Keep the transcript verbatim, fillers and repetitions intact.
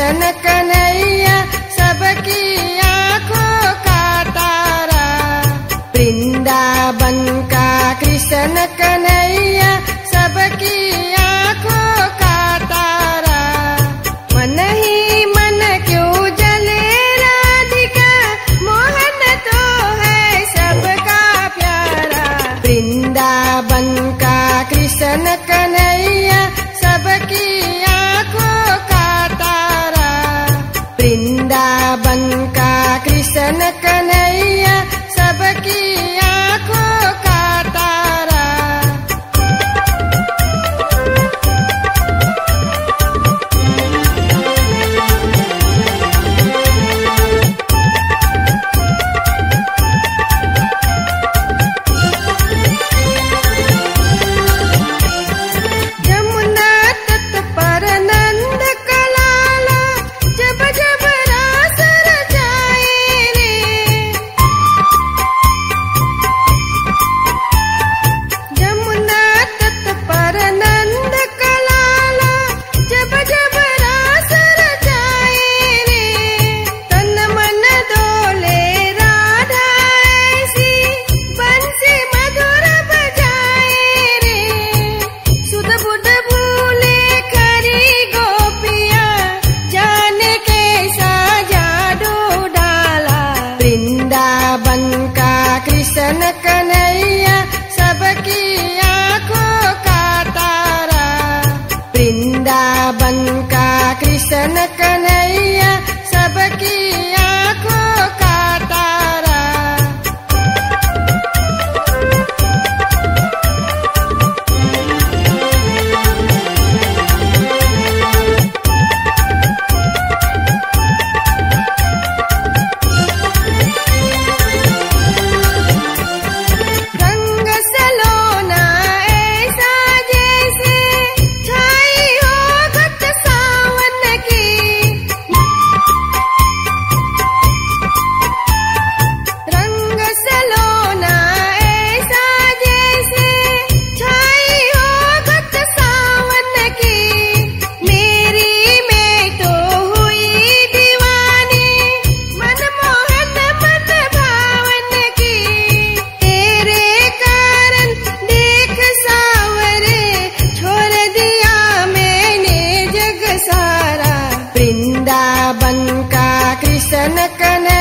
कृष्ण कन्हैया सबकी आंखों का तारा। वृंदावन का कृष्ण कन्हैया सबकी आंखों का तारा। मन ही मन क्यों जले राधिका, मोहन तो है सबका प्यारा। वृंदावन का कृष्ण कन्हैया सबकी आंखों का तारा। वृंदावन का कृष्ण कन्हैया सबकी आंखों का तारा। जमुना तट पर नंद का लाला जब जब रास रचाए रे। जमुना तट पर नंद का लाला जब जब रास रचाए रे। तन मन डोले राधा ऐसी बंसी मधुर बजाए रे। सुध बुध भूले खरी गोपिया, जाने कैसा जादू डाला। वृंदावन का कृष्ण कन्हैया सबकी आंखों का तारा। वृंदावन का कृष्ण कन्हैया सबकी आंखों का तारा। रंग सलोना ऐसा जैसे छाई हो घट सावन की। रंग सलोना ऐसा जैसे छाई हो घट सावन की। मेरी में तो हुई दीवानी, मनमोहन मन भावन की। तेरे कारण देख सावरे, छोड़ दिया मैंने जग सारा। वृंदावन का कृष्ण कन्हैया